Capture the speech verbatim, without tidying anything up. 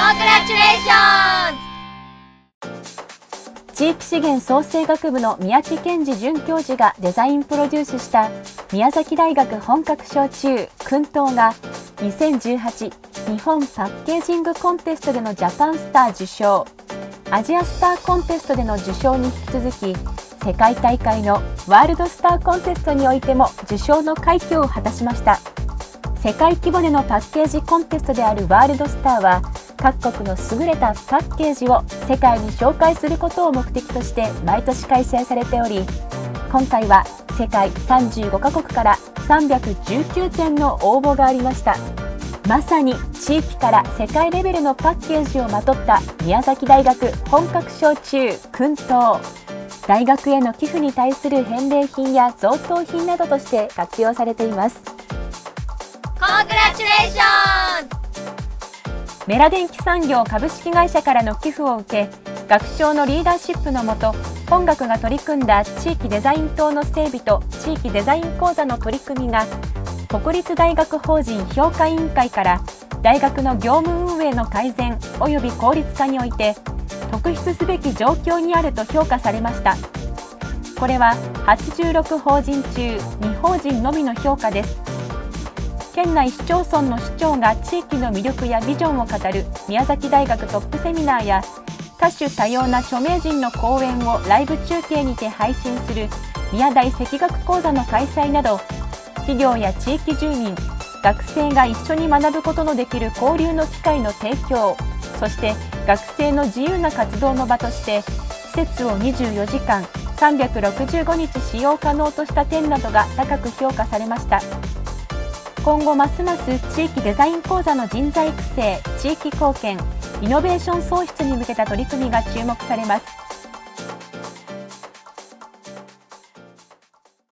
地域資源創生学部の宮地健二准教授がデザインプロデュースした宮崎大学本格焼酎薫陶がにせんじゅうはち日本パッケージングコンテストでのジャパンスター受賞、アジアスターコンテストでの受賞に引き続き世界大会のワールドスターコンテストにおいても受賞の快挙を果たしました。世界規模でのパッケージコンテストであるワールドスターは各国の優れたパッケージを世界に紹介することを目的として毎年開催されており、今回は世界さんじゅうごカ国からさんびゃくじゅうきゅうてんの応募がありました。まさに地域から世界レベルのパッケージをまとった宮崎大学本格焼酎薫陶、大学への寄付に対する返礼品や贈答品などとして活用されています。 コングラチュレーション。 メラ電機産業株式会社からの寄付を受け、学長のリーダーシップのもと本学が取り組んだ地域デザイン棟の整備と地域デザイン講座の取り組みが国立大学法人評価委員会から大学の業務運営の改善及び効率化において特筆すべき状況にあると評価されました。これははちじゅうろく法人中に法人のみの評価です。県内市町村の市長が地域の魅力やビジョンを語る宮崎大学トップセミナーや多種多様な著名人の講演をライブ中継にて配信する宮大赤学講座の開催など、企業や地域住民、学生が一緒に学ぶことのできる交流の機会の提供、そして学生の自由な活動の場として施設をにじゅうよじかんさんびゃくろくじゅうごにち使用可能とした点などが高く評価されました。今後ますます地域デザイン講座の人材育成、地域貢献、イノベーション創出に向けた取り組みが注目されます。